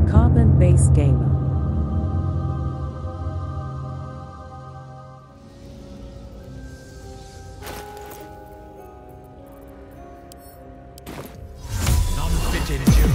carbon-based gamer. Non-fit endure.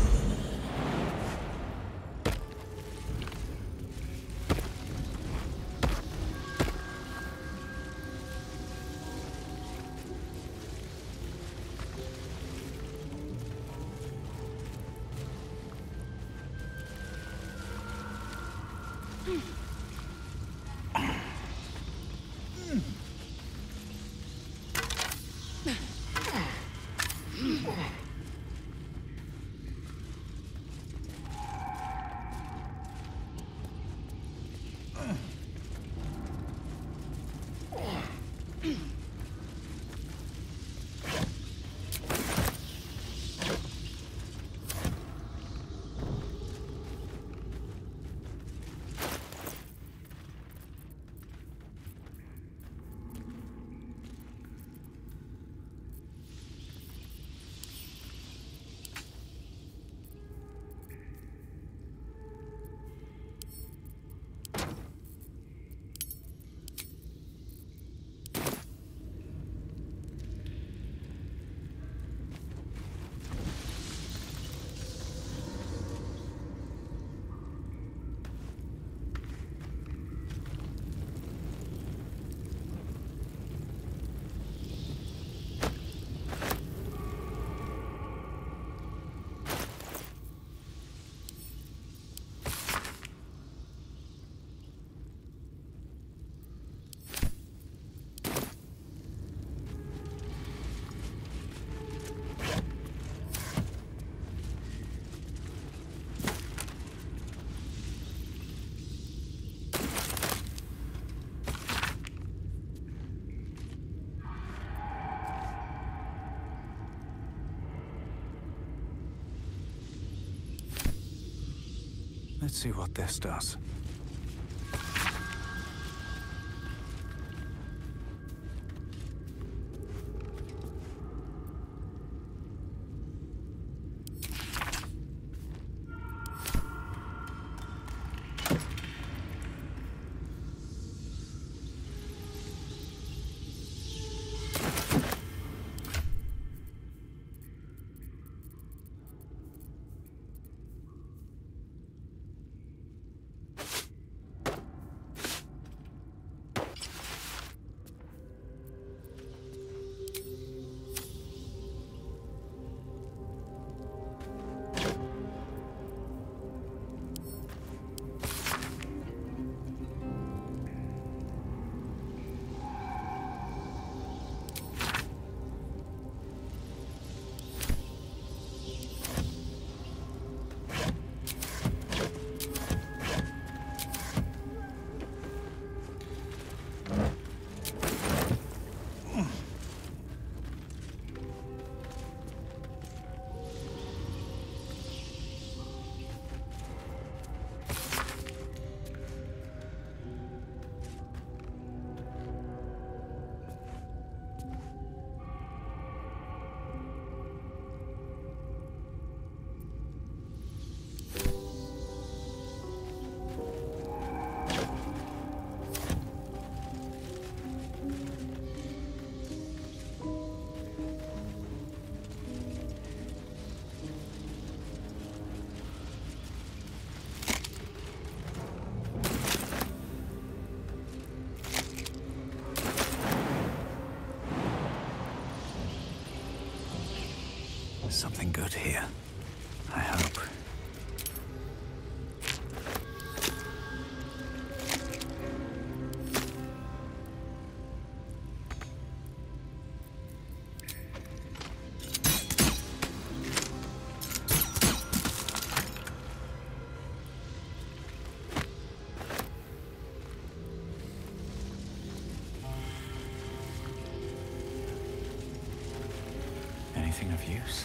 Let's see what this does. Something good here, I hope. Anything of use?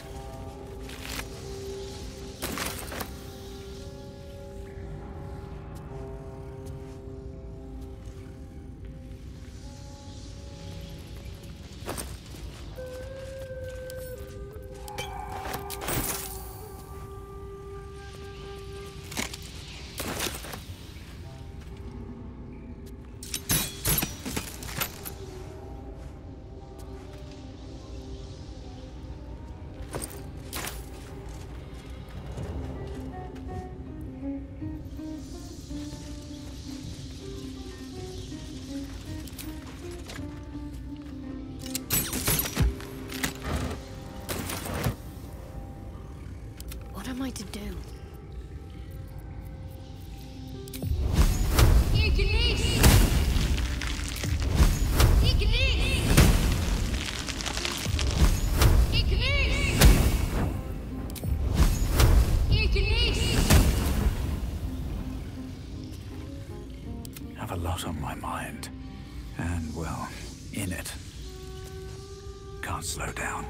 lot on my mind. And, well, in it. Can't slow down.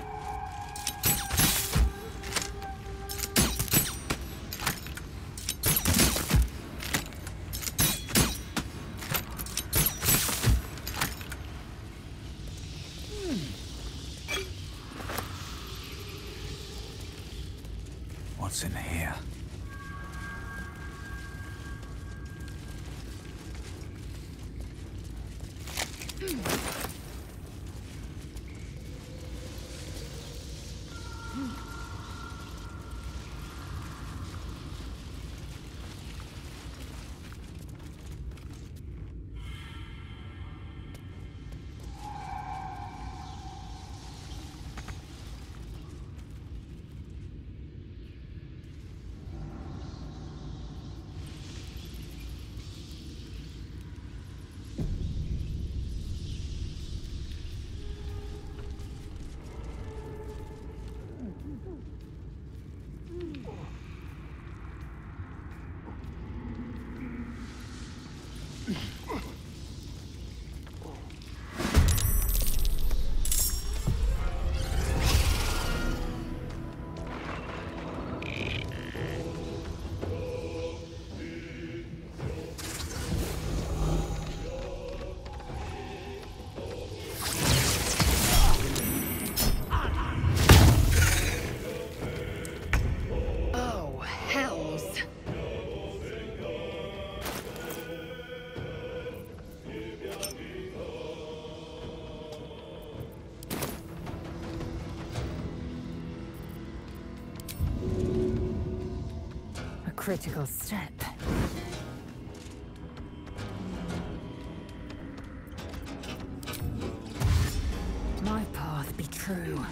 What's in here? Critical step. My path be true.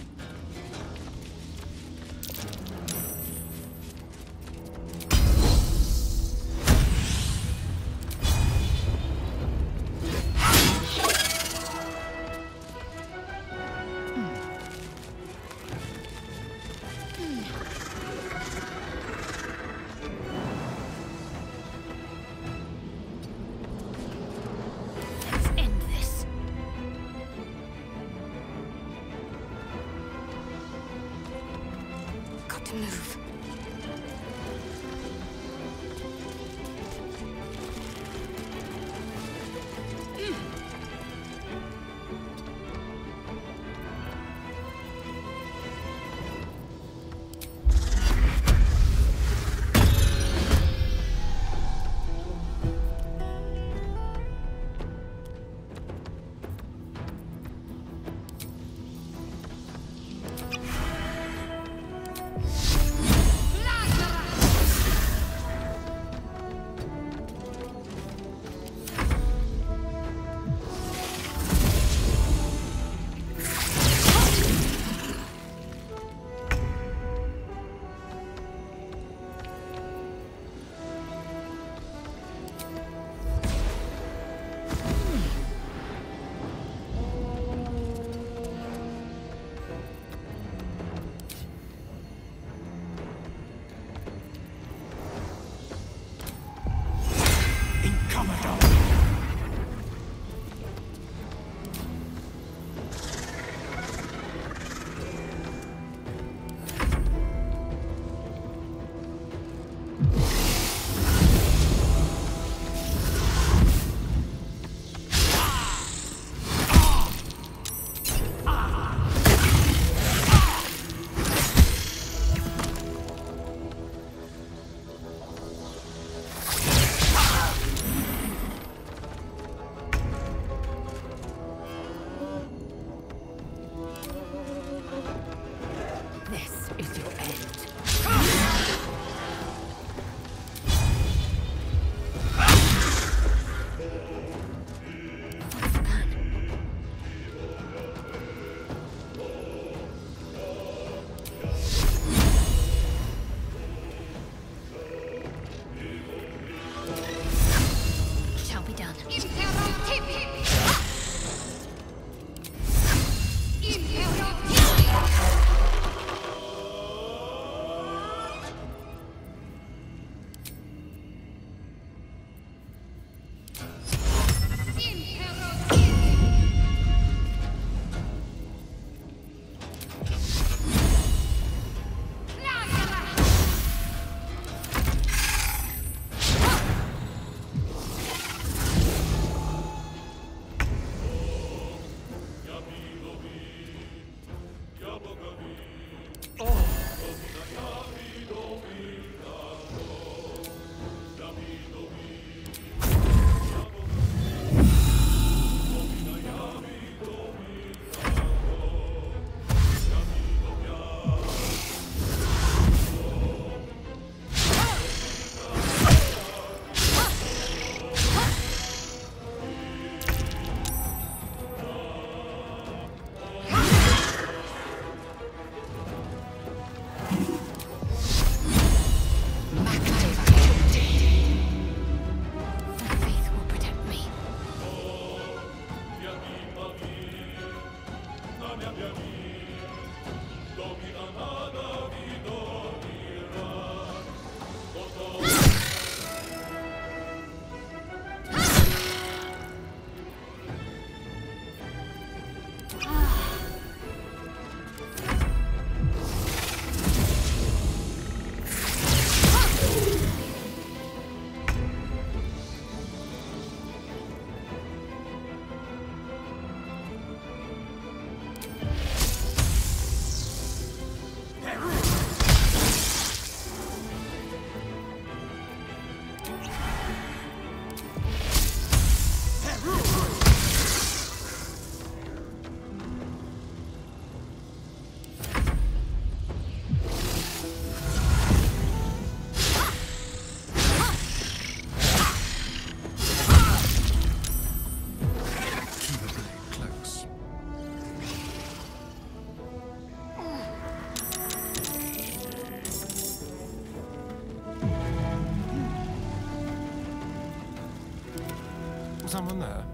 Someone there?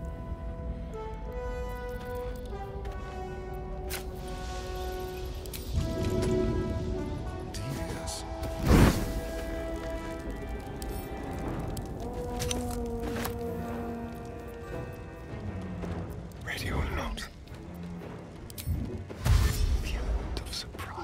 Devious. Radio or not? The element of surprise.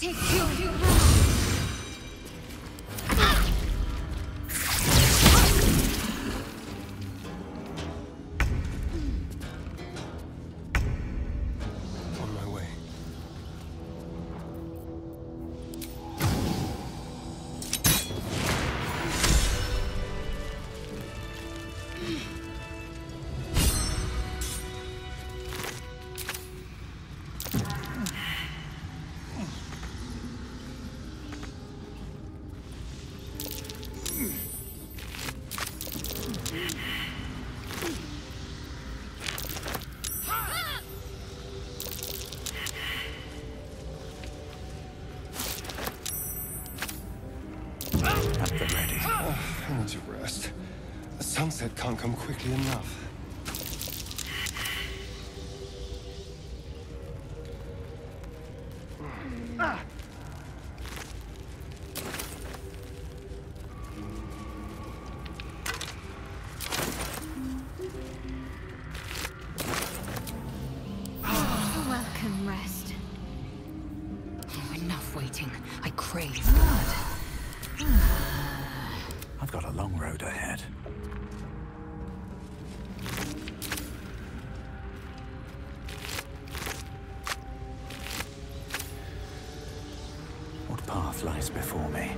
kick you. On my way. At the ready. I need to rest. The sunset can't come quickly enough. Welcome, rest. Oh, enough waiting. I crave blood. I've got a long road ahead. What path lies before me?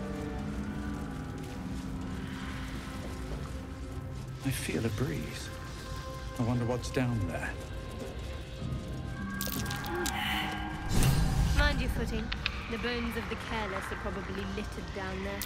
I feel a breeze. I wonder what's down there. Mind your footing. The bones of the careless are probably littered down there.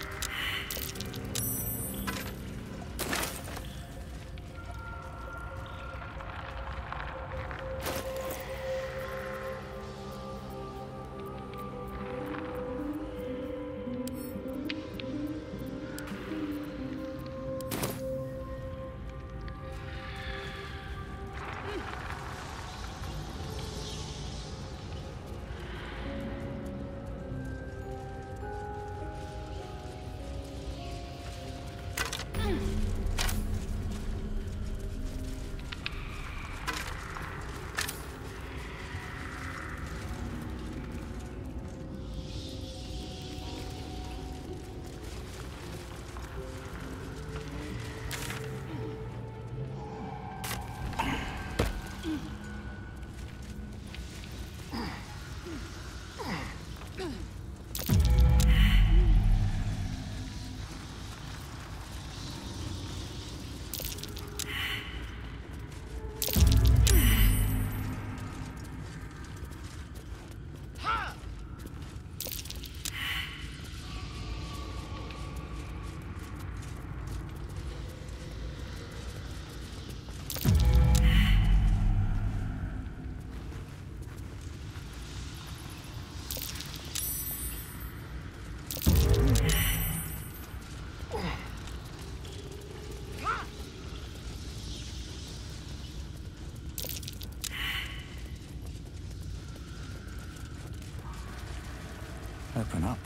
Open up.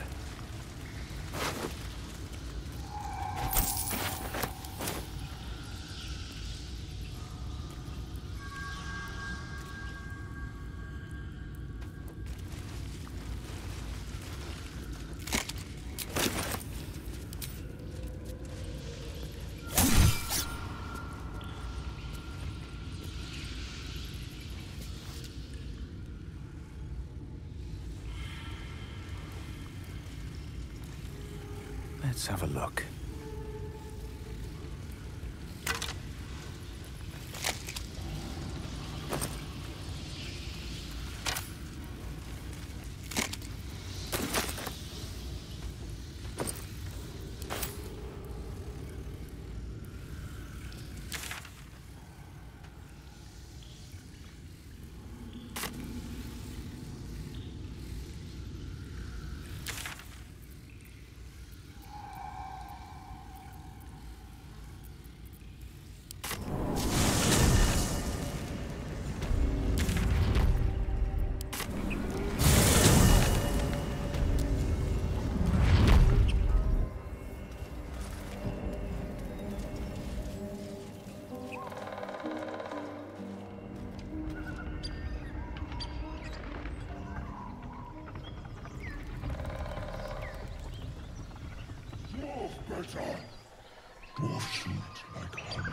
Let's have a look. Dwarf sweet like honey.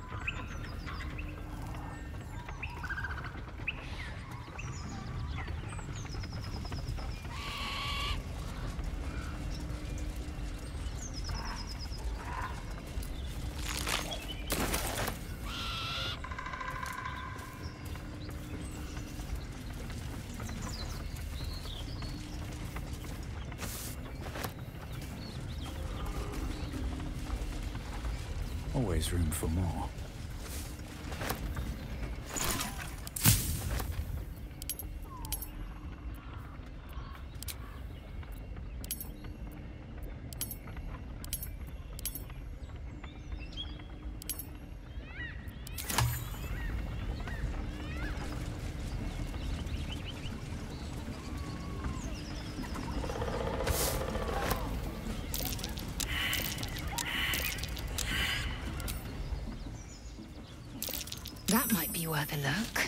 Always room for more. That might be worth a look.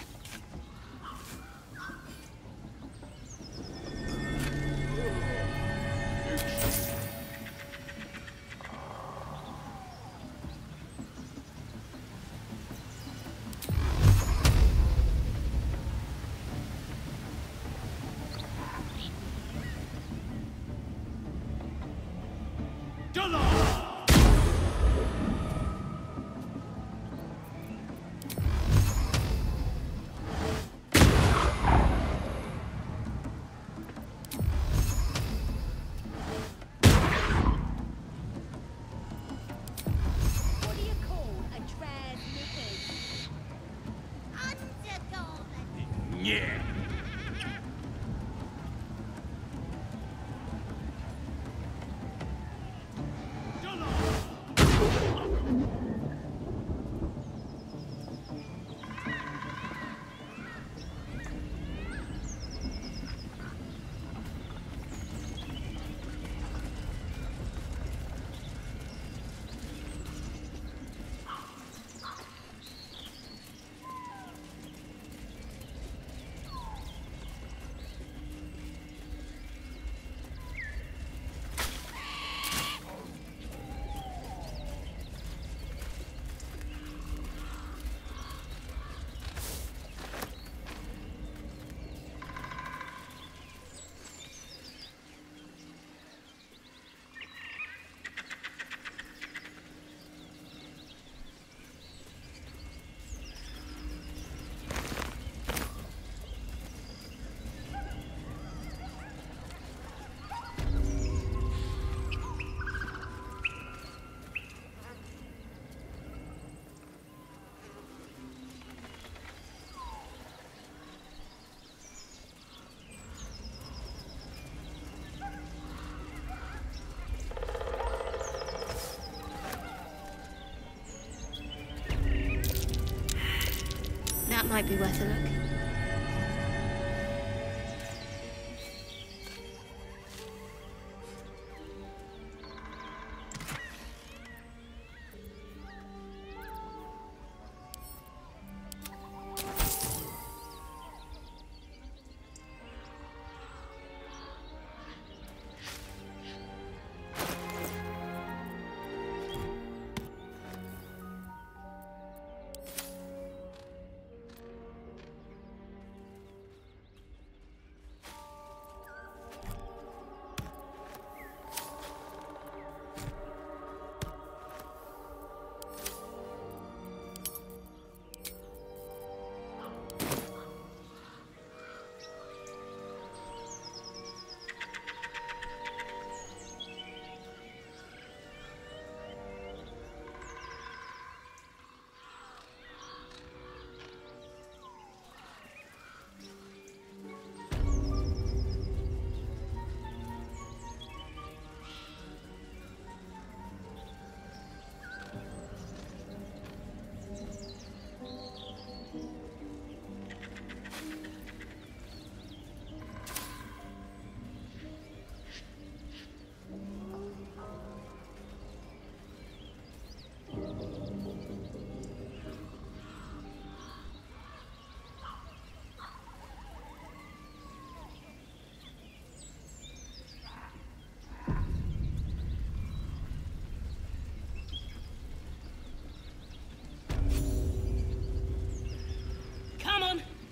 Yeah. That might be worth a look.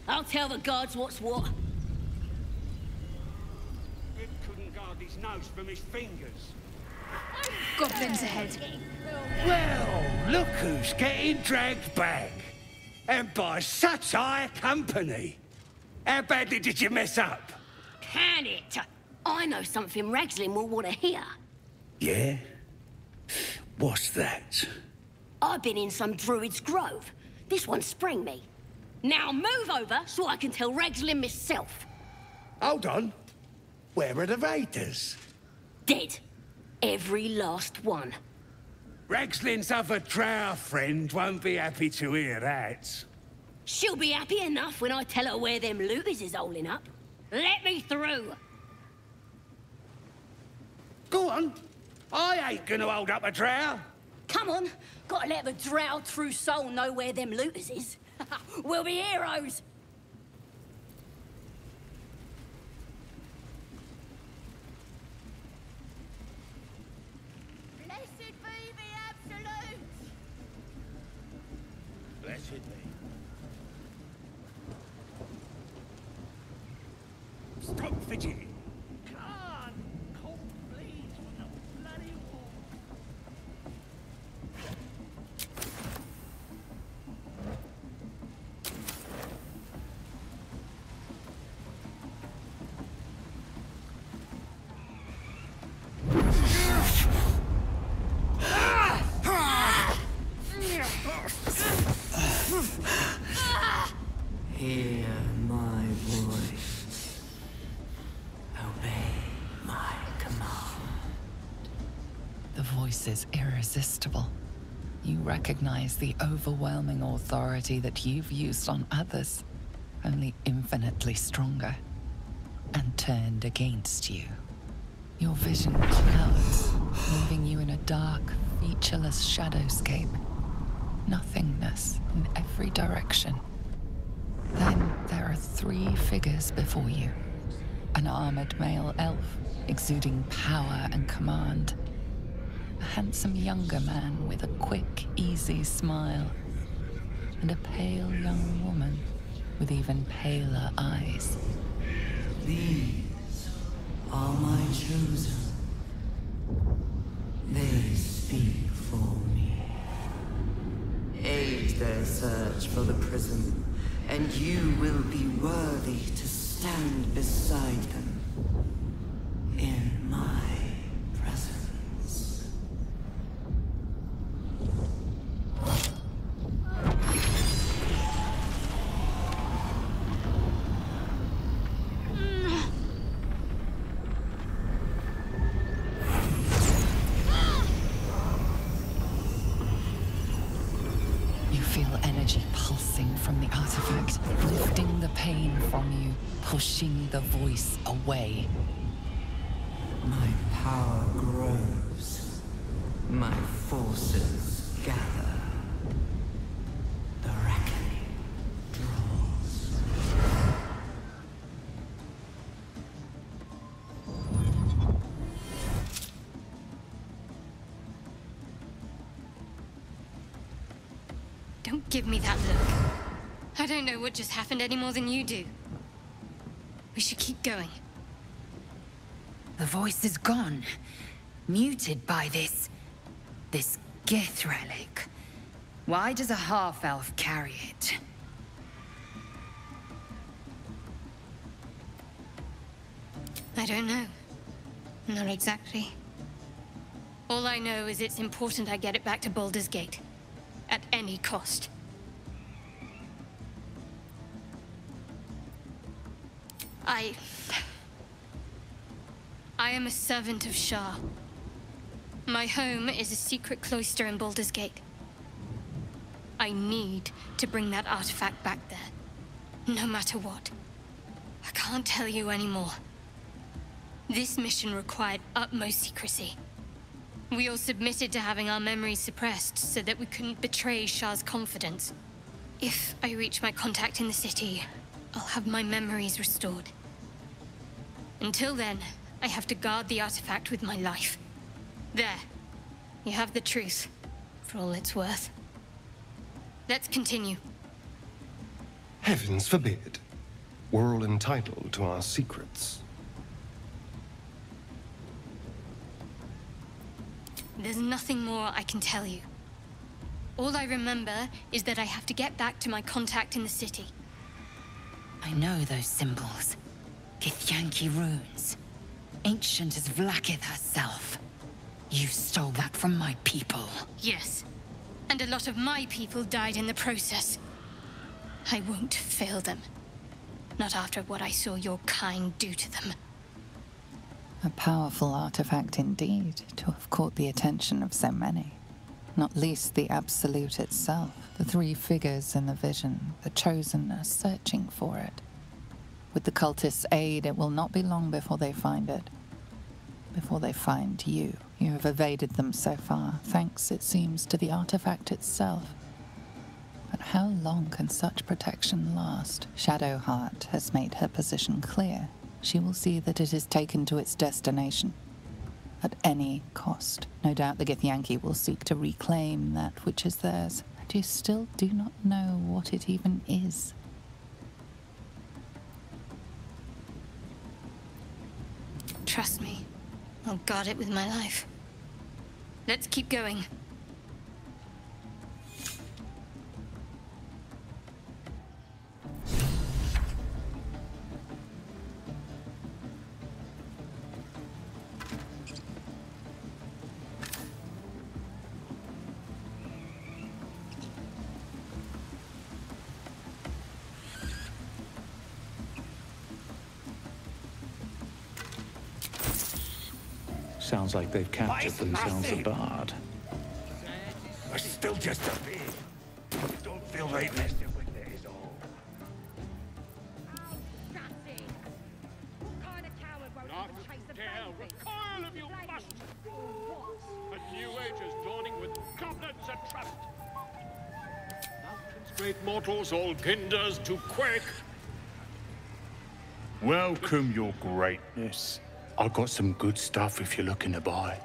I'll tell the guards what's what. It couldn't guard his nose from his fingers. Goblins ahead. Well, look who's getting dragged back. And by such high company. How badly did you mess up? Can it? I know something Ragslin will want to hear. Yeah? What's that? I've been in some druid's grove. This one sprang me. Now move over so I can tell Ragslin myself. Hold on. Where are the raiders? Dead. Every last one. Ragslin's other drow friend won't be happy to hear that. She'll be happy enough when I tell her where them looters is holding up. Let me through. Go on. I ain't gonna hold up a drow. Come on. Gotta let the drow true soul know where them looters is. We'll be heroes. Blessed be the Absolute! Blessed be. Stop fidgeting. God, cold bleeds from the bloody wall. Hear my voice. Obey my command. The voice is irresistible. You recognize the overwhelming authority that you've used on others, only infinitely stronger, and turned against you. Your vision clouds, leaving you in a dark, featureless shadowscape. Nothingness in every direction. Then there are 3 figures before you. An armored male elf, exuding power and command. A handsome younger man with a quick, easy smile. And a pale young woman with even paler eyes. These are my chosen. They speak for me. Aid their search for the prison, and you will be worthy to stand beside them in my presence. You feel energy pulsing from the artifact, lifting the pain from you, pushing the voice away. My power grows. My forces gather. The reckoning draws. Don't give me that look. I don't know what just happened any more than you do. We should keep going. The voice is gone, muted by this Gith relic. Why does a half-elf carry it? I don't know. Not exactly. All I know is it's important I get it back to Baldur's Gate. At any cost. I am a servant of Shah. My home is a secret cloister in Baldur's Gate. I need to bring that artifact back there. No matter what. I can't tell you anymore. This mission required utmost secrecy. We all submitted to having our memories suppressed so that we couldn't betray Shah's confidence. If I reach my contact in the city, I'll have my memories restored. Until then, I have to guard the artifact with my life. There. You have the truth, for all it's worth. Let's continue. Heavens forbid. We're all entitled to our secrets. There's nothing more I can tell you. All I remember is that I have to get back to my contact in the city. I know those symbols. Githyanki runes. Ancient as Vlaakith herself. You stole that from my people. Yes. And a lot of my people died in the process. I won't fail them. Not after what I saw your kind do to them. A powerful artifact indeed, to have caught the attention of so many. Not least the Absolute itself, the three figures in the vision, the Chosen are searching for it. With the cultists' aid, it will not be long before they find it. Before they find you. You have evaded them so far, thanks, it seems, to the artifact itself. But how long can such protection last? Shadowheart has made her position clear. She will see that it is taken to its destination. At any cost. No doubt the Githyanki will seek to reclaim that which is theirs. And you still do not know what it even is. Trust me. I'll guard it with my life. Let's keep going. Sounds like they've captured themselves a bard. But still just a bit. Don't feel right messing with it is all. Not dare recoil if you must! A new age is dawning with goblins and trust. Mountains, great mortals, all ginders to quake. Welcome, your greatness. I've got some good stuff if you're looking to buy.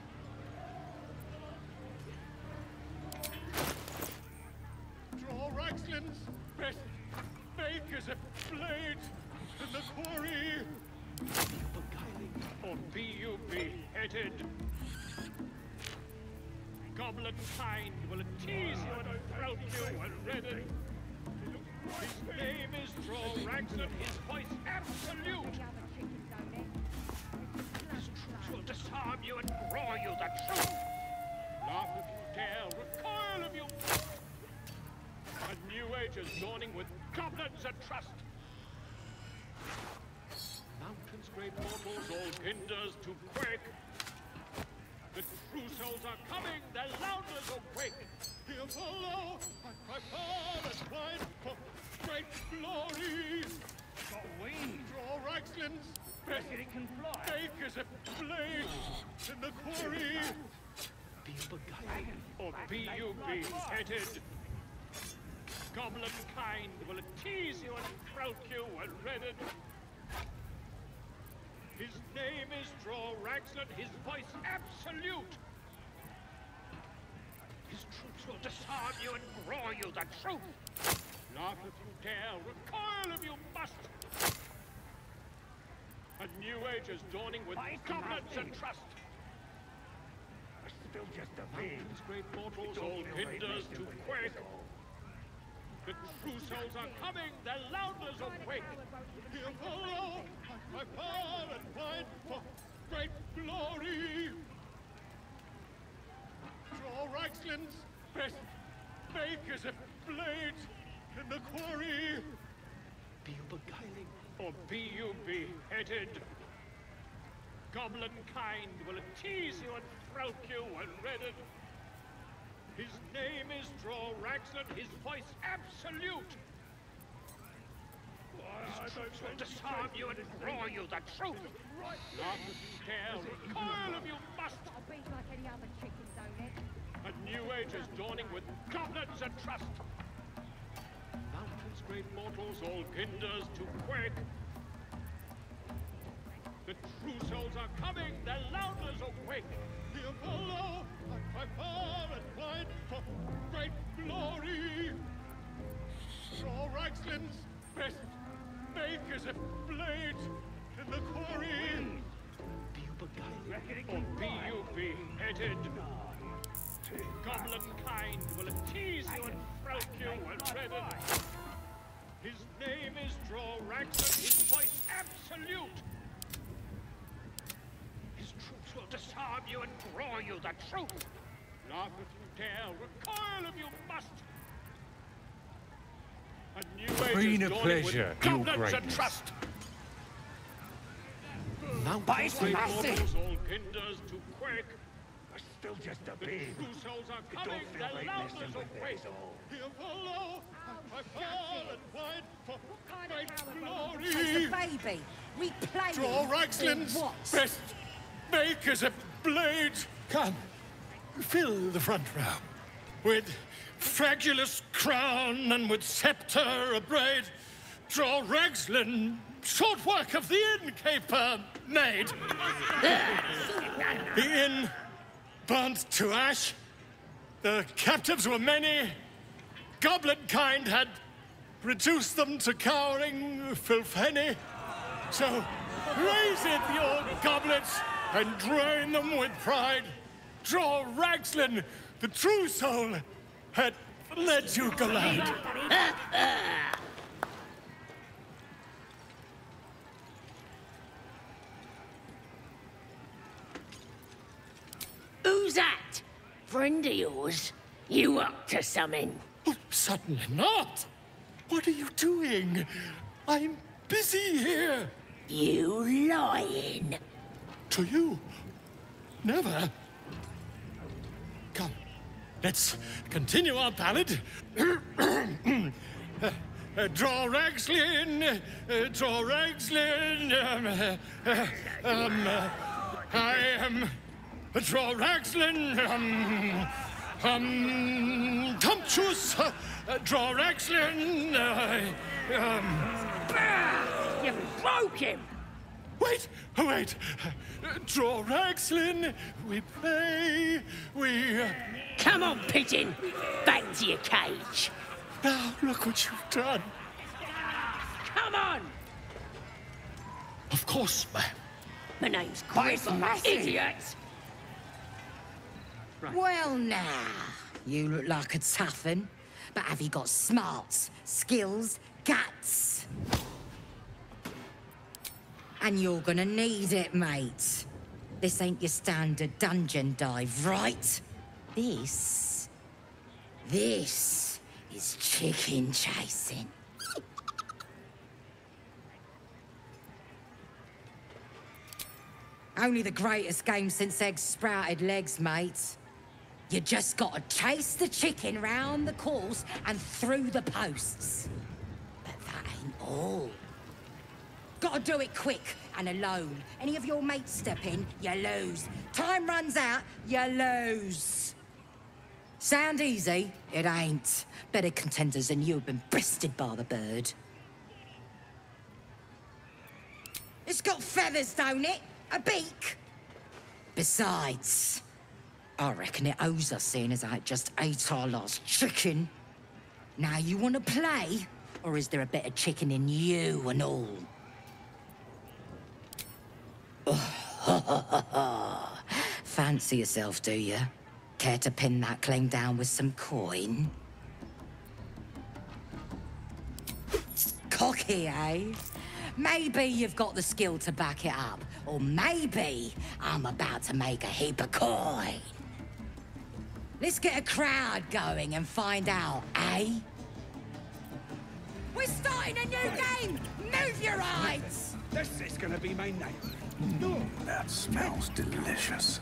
Draw Raxlin's best fake as a blade in the quarry. Beguiling, or be you beheaded. Goblin kind will tease you and throat you and redden. His name is Draw Raxlin, his voice absolute. His truth will disarm you and draw you the truth. Laugh if you dare, recoil if you must. A new age is dawning with goblins and trust. Mountains, great mortals, all hinders to quake. The true souls are coming, their loudness awake. Here follow, I fall and fight for great glory. Got wings. Draw Raxlin's best it can fly. Fake as a blade in the quarry. Be you beguiled, or be you beheaded. Goblin kind will tease you and throat you and redden. His name is Draw Raxlin, his voice absolute. His troops will disarm you and draw you the truth. Laugh if you dare, recoil if you must. A new age is dawning with goblins and trust. Still just a bit. Mountains, great mortals, all hinders to quake. The true souls are coming, their loudness awake. Here follow, I fall and fight for great glory. Draw Raxlin's best fake as a blade in the quarry. Be you beguiling, or be you beheaded. Goblin kind will tease you and throat you and redden. His name is Draw Raxlin, his voice absolute. His troops will disarm you and draw you the truth. Laugh if you dare, recoil if you must. I'll be like any other chicken, don't it? A new age is dawning with goblins and trust. Mountains, great mortals, all hinders to quake. The true souls are coming, their loudness awake. Here follow, I fall and fight for great glory. Draw Ragslin's best makers of blades in the quarry. Be you beguiled, or be you beheaded? Goblin kind will appease you and frolic you when dreaded. His name is Draw Ragslin, his voice absolute. His troops will disarm you and draw you the truth. Laugh if you dare, recoil if you must. A new age Been is a dawning pleasure, with Your goblins and Greatness. trust. But it's Great massive! mortals, all kinders to quake. We're still just a The babe. true souls are Don't coming, feel their like loudness messing with awake. this all. Here follow, I fall and fight for great It's glory. a baby. We play Draw Ragslin's what? best makers of blades. Come, fill the front row with fragulous crown and with scepter abraid. Draw Ragslin, short work of the innkeeper made. The inn burnt to ash. The captives were many. Goblin kind had reduced them to cowering filthenny. So raise it, your goblets, and drain them with pride. Draw Ragslin, the true soul, had led you glad. Who's that? Friend of yours? You up to something? Oh, certainly not. What are you doing? I'm busy here. You lying. To you? Never. Come, let's continue our ballad. Draw Ragslin, draw Ragslin. I am Draw Ragslin. Tumptuous. Draw Ragslin. You broke him. Wait, wait. Draw Ragslin. We play. We. Come on, pigeon. Back to your cage. Now look what you've done. Come on. Of course, ma'am. My name's Griffin, idiot. Well, now, you look like a tough un, but have you got smarts, skills, guts? And you're gonna need it, mate. This ain't your standard dungeon dive, right? This is chicken chasing. Only the greatest game since eggs sprouted legs, mate. You just gotta chase the chicken round the course and through the posts. But that ain't all. Gotta do it quick and alone. Any of your mates step in, you lose. Time runs out, you lose. Sound easy? It ain't. Better contenders than you have been bested by the bird. It's got feathers, don't it? A beak? Besides, I reckon it owes us, seeing as I just ate our last chicken. Now you want to play? Or is there a bit of chicken in you and all? Fancy yourself, do you? Care to pin that claim down with some coin? Cocky, eh? Maybe you've got the skill to back it up. Or maybe I'm about to make a heap of coin. Let's get a crowd going and find out, eh? We're starting a new game! Move your eyes! This is gonna be my night. No. That smells delicious.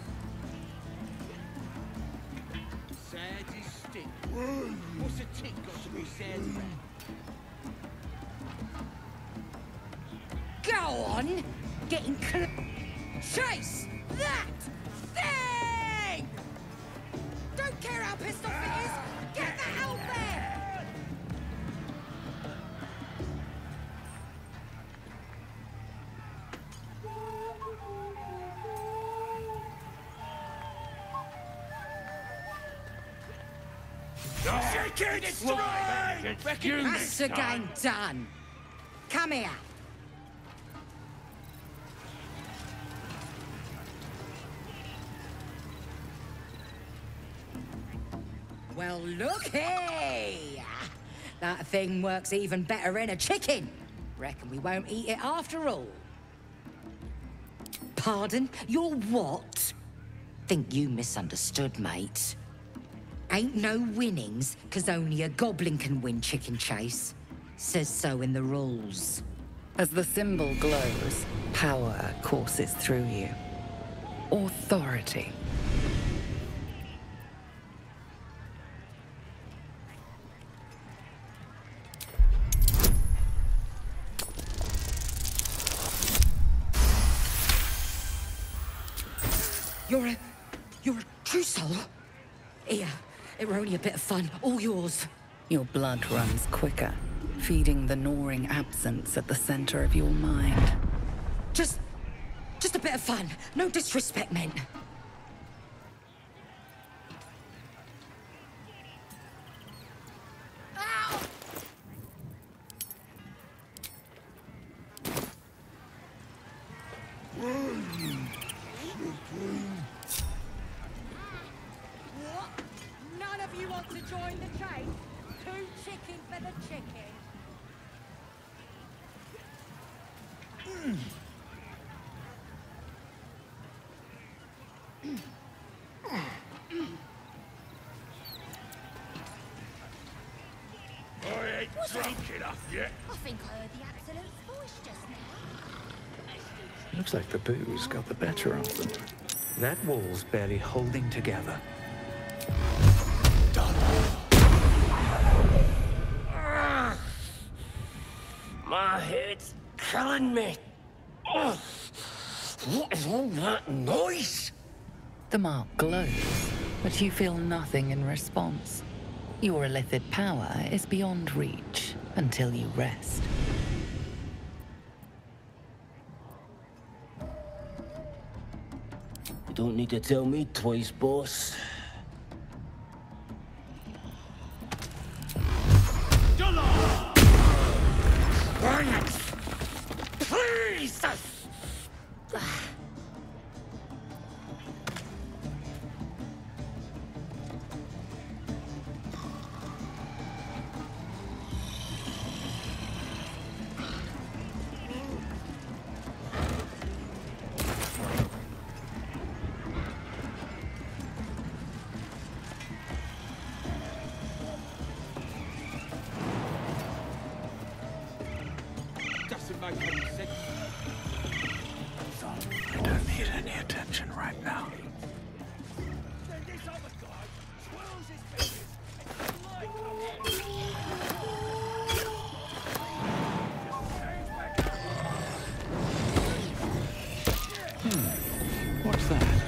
Sad is stick. What's a tick got to be sad about? Go on! Getting chase that thing! Don't care how pissed off it is! Get the hell there! Chicken strike! That's the game done. Come here. Well, looky! That thing works even better in a chicken. Reckon we won't eat it after all. Pardon? You're what? Think you misunderstood, mate. Ain't no winnings, 'cause only a goblin can win chicken chase. Says so in the rules. As the symbol glows, power courses through you. Authority. You're a true soul? Here, it were only a bit of fun, all yours. Your blood runs quicker, feeding the gnawing absence at the center of your mind. Just a bit of fun. No disrespect meant. What? None of you want to join the chase? 2 chicken for the chicken. I ain't drunk enough yet. I think I heard the absolute voice just now. Looks like the booze got the better of them. That wall's barely holding together. My head's killing me. What is all that noise? The mark glows, but you feel nothing in response. Your illithid power is beyond reach until you rest. You don't need to tell me twice, boss. Quiet! Please! Doesn't make any sense. I don't need any attention right now. Then this other guy swirls his fingers and like What's that?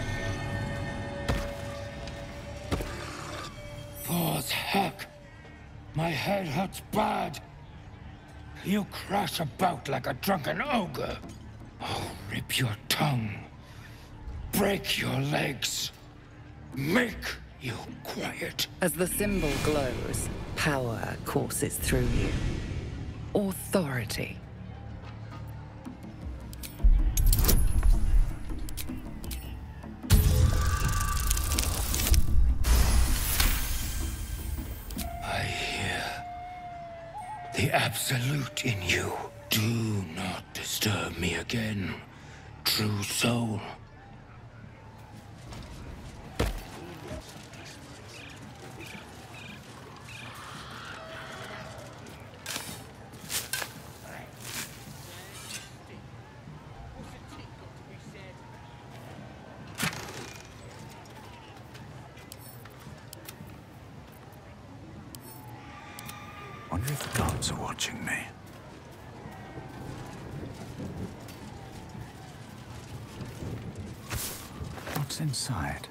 Paws heck. My head hurts bad. You crash about like a drunken ogre. I'll rip your tongue. Break your legs. Make you quiet. As the symbol glows, power courses through you. Authority. I hear the absolute in you. Do not disturb me again, true soul. Wonder if the gods are watching me. What's inside?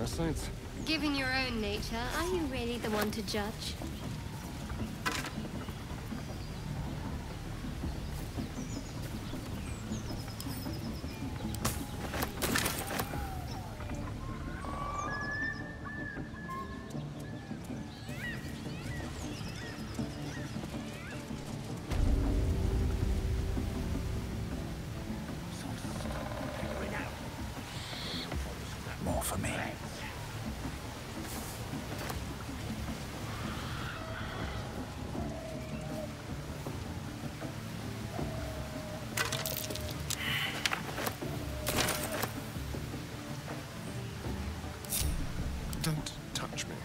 parasites? Given your own nature, are you really the one to judge? More for me. Don't touch me.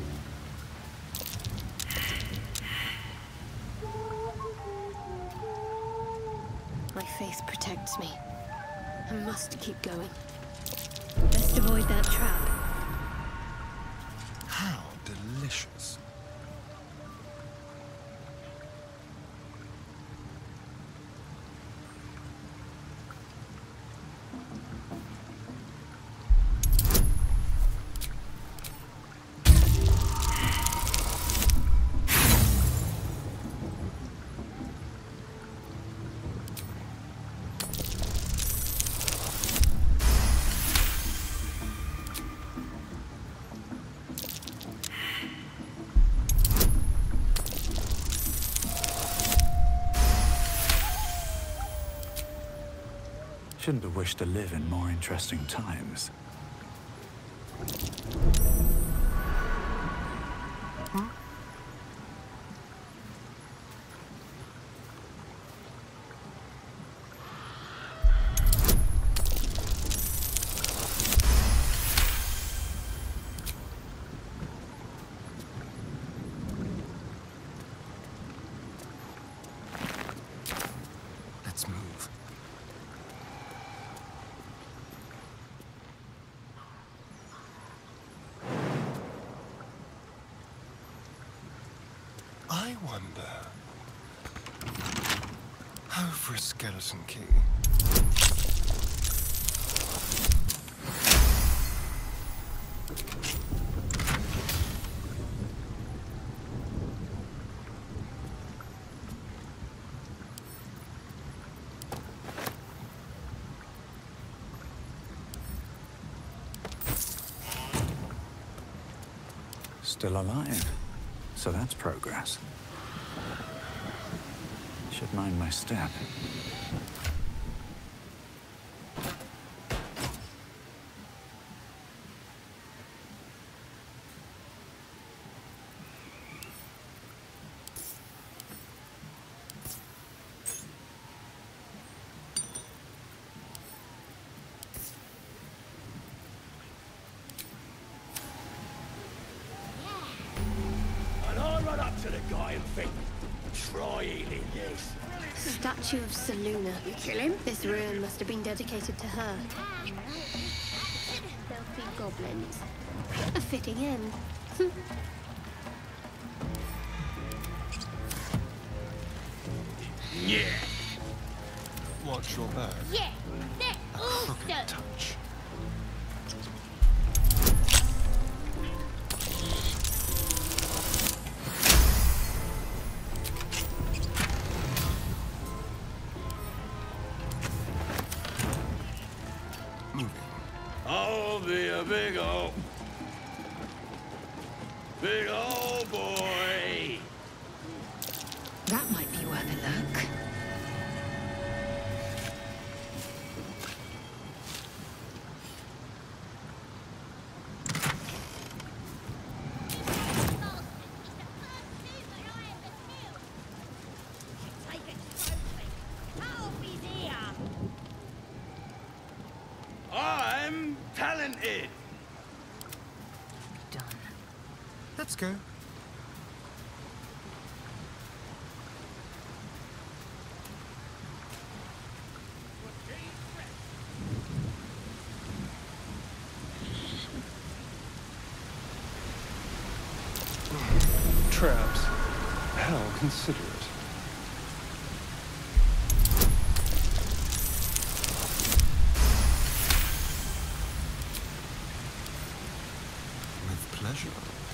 My faith protects me. I must keep going. Best avoid that trap. How delicious. Shouldn't have wished to live in more interesting times. Let's move. I wonder. How for a skeleton key? Still alive. So that's progress. Should mind my step. And I run up to the guy and think, try eating this. Statue of Seluna. You kill him? This ruin must have been dedicated to her. Filthy goblins. A fitting end. Yeah. Watch your back. Yeah, that's A awesome. crooked touch. Moving. I'll be a big old boy. That might be worth a look. I'm talented. Done. Let's go. Traps. How considerate. pleasure.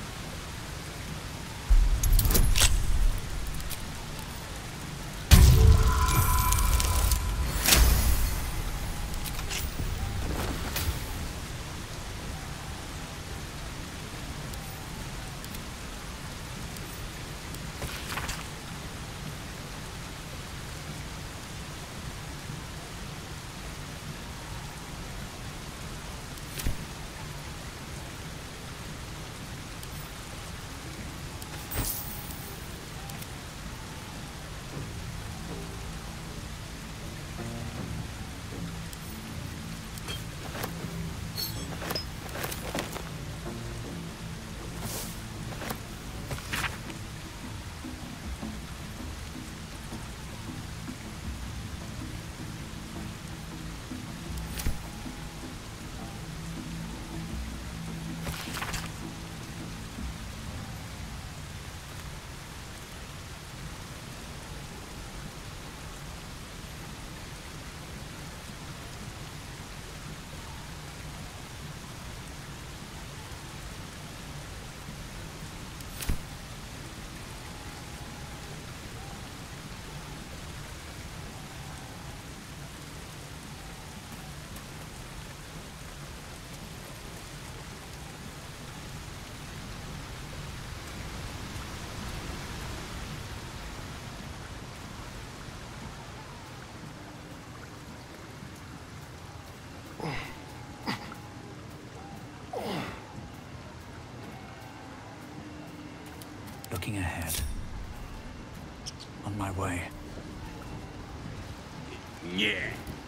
Looking ahead. On my way. Yeah.